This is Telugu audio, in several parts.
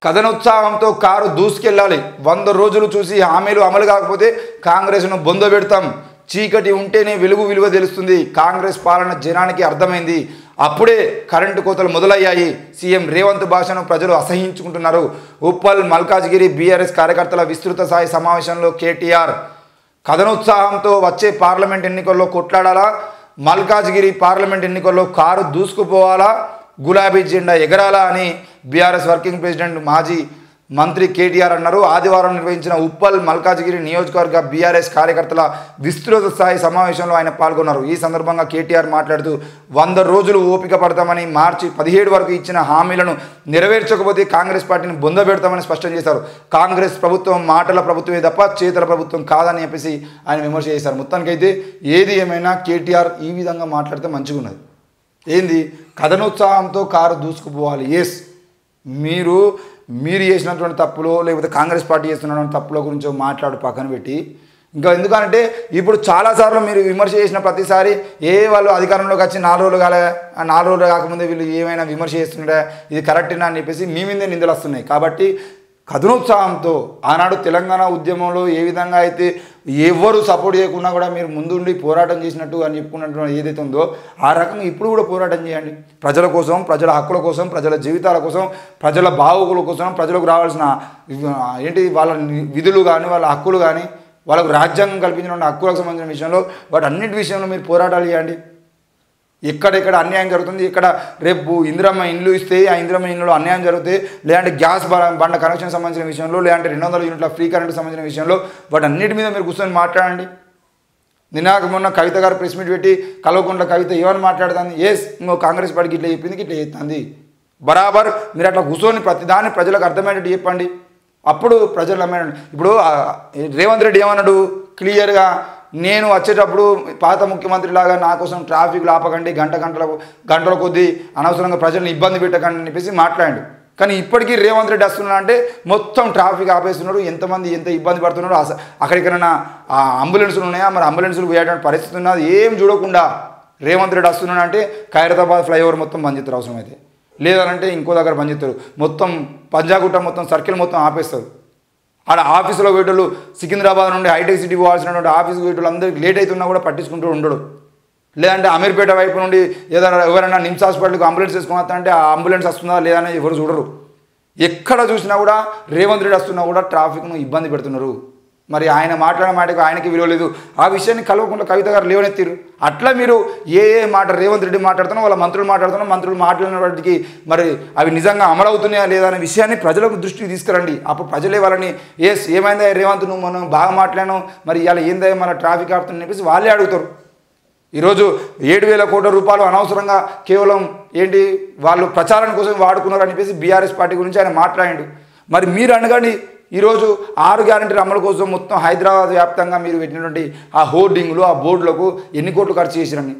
కథనోత్సాహంతో కారు దూసుకెళ్ళాలి. 100 రోజులు చూసి హామీలు అమలు కాకపోతే కాంగ్రెస్ను బొందబెడతాం. చీకటి ఉంటేనే వెలుగు విలువ తెలుస్తుంది. కాంగ్రెస్ పాలన జనానికి అర్థమైంది. అప్పుడే కరెంటు కోతలు మొదలయ్యాయి. సీఎం రేవంత్ భాషను ప్రజలు అసహించుకుంటున్నారు. ఉప్పల్ మల్కాజ్గిరి బీఆర్ఎస్ కార్యకర్తల విస్తృత స్థాయి సమావేశంలో కేటీఆర్ కథనోత్సాహంతో వచ్చే పార్లమెంట్ ఎన్నికల్లో కొట్లాడాలా, మల్కాజ్గిరి పార్లమెంట్ ఎన్నికల్లో కారు దూసుకుపోవాలా, గులాబీ జెండా ఎగరాలా అని బీఆర్ఎస్ వర్కింగ్ ప్రెసిడెంట్ మాజీ మంత్రి కేటీఆర్ అన్నారు. ఆదివారం నిర్వహించిన ఉప్పల్ మల్కాజ్గిరి నియోజకవర్గ బీఆర్ఎస్ కార్యకర్తల విస్తృత స్థాయి సమావేశంలో ఆయన పాల్గొన్నారు. ఈ సందర్భంగా కేటీఆర్ మాట్లాడుతూ 100 రోజులు ఓపిక పడతామని, మార్చి 17 వరకు ఇచ్చిన హామీలను నెరవేర్చకపోతే కాంగ్రెస్ పార్టీని బొందబెడతామని స్పష్టం చేశారు. కాంగ్రెస్ ప్రభుత్వం మాటల ప్రభుత్వమే తప్ప చేతల ప్రభుత్వం కాదని చెప్పేసి ఆయన విమర్శ చేశారు. మొత్తానికైతే ఏది ఏమైనా కేటీఆర్ ఈ విధంగా మాట్లాడితే మంచిగా ఉన్నది. ఏంది కథనోత్సాహంతో కారు దూసుకుపోవాలి. ఎస్, మీరు చేసినటువంటి తప్పులో లేకపోతే కాంగ్రెస్ పార్టీ చేస్తున్నటువంటి తప్పుల గురించి మాట్లాడు పక్కన పెట్టి, ఇంకా ఎందుకంటే ఇప్పుడు చాలాసార్లు మీరు విమర్శ చేసిన ప్రతిసారి వాళ్ళు అధికారంలోకి వచ్చి 4 రోజులు కాకముందే వీళ్ళు ఏమైనా విమర్శ చేస్తున్నారా, ఇది కరెక్టేనా అని చెప్పేసి మీ మీదే నిందలు వస్తున్నాయి. కాబట్టి కథనోత్సాహంతో ఆనాడు తెలంగాణ ఉద్యమంలో ఏ విధంగా అయితే ఎవరు సపోర్ట్ చేయకుండా కూడా మీరు ముందుండి పోరాటం చేసినట్టు అని చెప్పుకున్నట్టు ఏదైతే ఉందో ఆ రకంగా ఇప్పుడు కూడా పోరాటం చేయండి. ప్రజల కోసం, ప్రజల హక్కుల కోసం, ప్రజల జీవితాల కోసం, ప్రజల బాగోగుల కోసం, ప్రజలకు రావాల్సిన వాళ్ళ విధులు కానీ, వాళ్ళ హక్కులు కానీ, వాళ్ళకు రాజ్యాంగం కల్పించిన హక్కులకు సంబంధించిన విషయంలో వాటన్నిటి విషయంలో మీరు పోరాటాలు చేయండి. ఎక్కడెక్కడ అన్యాయం జరుగుతుంది, ఇక్కడ రేపు ఇందిరమ్మ ఇండ్లు ఇస్తే ఆ ఇందిరమ్మ ఇండ్లలో అన్యాయం జరుగుతాయి, లేదంటే గ్యాస్ బండ కనెక్షన్ సంబంధించిన విషయంలో, లేదంటే 200 యూనిట్ల ఫ్రీ కరెంట్ సంబంధించిన విషయంలో వాటన్నిటి మీద మీరు కూర్చొని మాట్లాడండి. మొన్న కవిత గారు ప్రెస్ మీట్ పెట్టి కల్వకుంట్ల కవిత ఏమని మాట్లాడుతుంది, ఇంకో కాంగ్రెస్ పార్టీకి ఇట్లా చెప్పింది, ఇట్లా చేస్తుంది. బరాబర్ మీరు అట్లా కూర్చొని ప్రతిదాన్ని ప్రజలకు అర్థమయ్యేటట్టు చెప్పండి. అప్పుడు ప్రజలు నమ్మేయండి. ఇప్పుడు రేవంత్ రెడ్డి ఏమన్నాడు క్లియర్గా, నేను వచ్చేటప్పుడు పాత ముఖ్యమంత్రి లాగా నా కోసం ట్రాఫిక్లు ఆపకండి, గంటల కొద్దీ అనవసరంగా ప్రజల్ని ఇబ్బంది పెట్టకండి అని చెప్పేసి మాట్లాడండి. కానీ ఇప్పటికీ రేవంత్ రెడ్డి వస్తున్నాడు అంటే మొత్తం ట్రాఫిక్ ఆపేస్తున్నారు. ఎంతమంది ఎంత ఇబ్బంది పడుతున్నారు, అక్కడికైనా అంబులెన్సులు ఉన్నాయా, మరి అంబులెన్సులు పోయేటువంటి పరిస్థితి ఉన్నది ఏం చూడకుండా రేవంత్ రెడ్డి వస్తున్నాడు అంటే ఖైరతాబాద్ ఫ్లైఓవర్ మొత్తం బంద్ చేస్తారు, అవసరమైతే లేదంటే ఇంకో దగ్గర బంద్ చేస్తారు, మొత్తం పంజాగుట్ట మొత్తం సర్కిల్ మొత్తం ఆపేస్తారు. ఆడ ఆఫీసులో పోయేటోళ్ళు సికింద్రాబాద్ నుండి హైటెక్ సిటీ పోవాల్సినటువంటి ఆఫీస్కి పోయేటోళ్ళు అందరికీ లేట్ అవుతున్నా కూడా పట్టించుకుంటూ ఉండడు. లేదంటే అమీర్పేట వైపు నుండి ఎవరైనా నిమ్స్ హాస్పిటల్కి అంబులెన్స్ వేసుకుని వస్తారంటే ఆ అంబులెన్స్ వస్తుందా లేదా అని ఎవరు చూడరు. ఎక్కడ చూసినా కూడా రేవంత్ రెడ్డి వస్తున్నా కూడా ట్రాఫిక్ను ఇబ్బంది పెడుతున్నారు. మరి ఆయన మాట్లాడిన మాటకు ఆయనకి విలువ లేదు. ఆ విషయాన్ని కల్వకుంట్ల కవిత గారు లేవనెత్తిరు. అట్లా మీరు ఏ మాట రేవంత్ రెడ్డి మాట్లాడుతున్నా, వాళ్ళ మంత్రులు మాట్లాడిన వాటికి మరి అవి నిజంగా అమలవుతున్నాయా లేదా అనే విషయాన్ని ప్రజలకు దృష్టికి తీసుకురండి. అప్పుడు ప్రజలే వాళ్ళని ఏమైందా రేవంత్ నువ్వు మనం బాగా మాట్లాడాను, మరి ఇవాళ ఏందా మన ట్రాఫిక్ ఆపుతుందని చెప్పేసి వాళ్ళే అడుగుతారు. ఈరోజు 7,000 కోట్ల రూపాయలు అనవసరంగా కేవలం వాళ్ళు ప్రచారం కోసం వాడుకున్నారు అని చెప్పేసి బీఆర్ఎస్ పార్టీ గురించి ఆయన మాట్లాడండి. మరి మీరు అనగాని ఈరోజు 6 గ్యారెంటీల అమలు కోసం మొత్తం హైదరాబాద్ వ్యాప్తంగా మీరు పెట్టినటువంటి ఆ హోర్డింగ్లు, ఆ బోర్డులకు ఎన్ని కోట్లు ఖర్చు చేసిరని.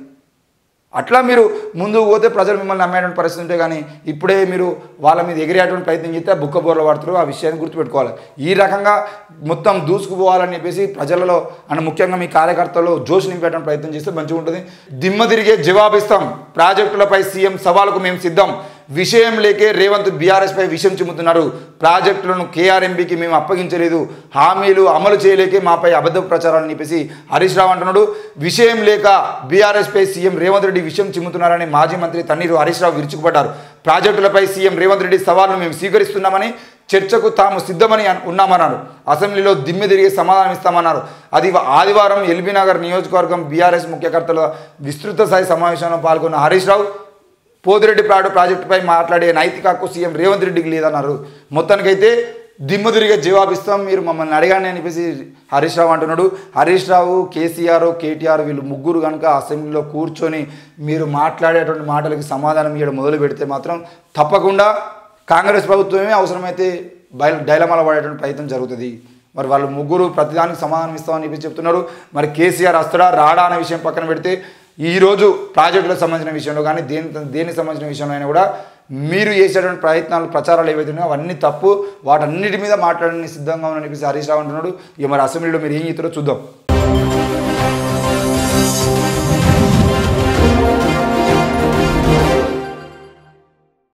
అట్లా మీరు ముందుకు పోతే ప్రజలు మిమ్మల్ని నమ్మేటువంటి పరిస్థితి ఉంటే, కానీ ఇప్పుడే మీరు వాళ్ళ మీద ఎగిరేటువంటి ప్రయత్నం చేస్తే బుక్క బోర్లు పడుతారు. ఆ విషయాన్ని గుర్తుపెట్టుకోవాలి. ఈ రకంగా మొత్తం దూసుకుపోవాలని చెప్పేసి ప్రజలలో అండ్ ముఖ్యంగా మీ కార్యకర్తల్లో జోష్ నింపేటువంటి ప్రయత్నం చేస్తే మంచిగా ఉంటుంది. దిమ్మ తిరిగే జవాబిస్తాం, ప్రాజెక్టులపై సీఎం సవాలుకు మేము సిద్ధం, విషయం లేకే రేవంత్ బీఆర్ఎస్పై విషయం చిమ్ముతున్నారు, ప్రాజెక్టులను కేఆర్ఎంబీకి మేము అప్పగించలేదు, హామీలు అమలు చేయలేకే మాపై అబద్ధ ప్రచారాలని చెప్పేసి హరీష్ రావు అంటున్నాడు. విషయం లేక బీఆర్ఎస్పై సీఎం రేవంత్ రెడ్డి విషయం చిమ్ముతున్నారని మాజీ మంత్రి తన్నీరు హరీష్ రావు విరుచుకుపడ్డారు. ప్రాజెక్టులపై సీఎం రేవంత్ రెడ్డి సవాల్ను మేము స్వీకరిస్తున్నామని, చర్చకు తాము సిద్ధమని ఉన్నామన్నారు. అసెంబ్లీలో దిమ్మె తిరిగి సమాధానం ఇస్తామన్నారు. అది ఆదివారం ఎల్బీనగర్ నియోజకవర్గం బీఆర్ఎస్ ముఖ్యకర్తల విస్తృత స్థాయి సమావేశంలో పాల్గొన్న హరీష్ రావు పోతిరెడ్డి ప్రాజెక్టుపై మాట్లాడే నైతిక హక్కు సీఎం రేవంత్ రెడ్డికి లేదన్నారు. మొత్తానికైతే దిమ్మ తిరిగే జవాబిస్తాం, మీరు మమ్మల్ని అడగానే అని చెప్పేసి హరీష్ రావు అంటున్నాడు. హరీష్ రావు, కేసీఆర్, కేటీఆర్ వీళ్ళు ముగ్గురు కనుక అసెంబ్లీలో కూర్చొని మీరు మాట్లాడేటువంటి మాటలకి సమాధానం ఇవ్వడం మొదలు పెడితే మాత్రం తప్పకుండా కాంగ్రెస్ ప్రభుత్వమే అవసరమైతే డైలమాల పడేటువంటి ప్రయత్నం జరుగుతుంది. మరి వాళ్ళు ముగ్గురు ప్రతిదానికి సమాధానం ఇస్తామని చెప్పి చెప్తున్నారు. మరి కేసీఆర్ వస్తాడా రాడా అనే విషయం పక్కన పెడితే ఈరోజు ప్రాజెక్టులకు సంబంధించిన విషయంలో కానీ దేనికి సంబంధించిన విషయంలో అయినా కూడా మీరు చేసేటువంటి ప్రయత్నాలు, ప్రచారాలు ఏవైతే ఉన్నాయో అవన్నీ తప్పు, వాటన్నిటి మీద మాట్లాడడానికి సిద్ధంగా ఉన్నారని చెప్పేసి హరీష్ రావు అంటున్నాడు. ఇక మరి అసెంబ్లీలో మీరు ఏం చేస్తారో చూద్దాం.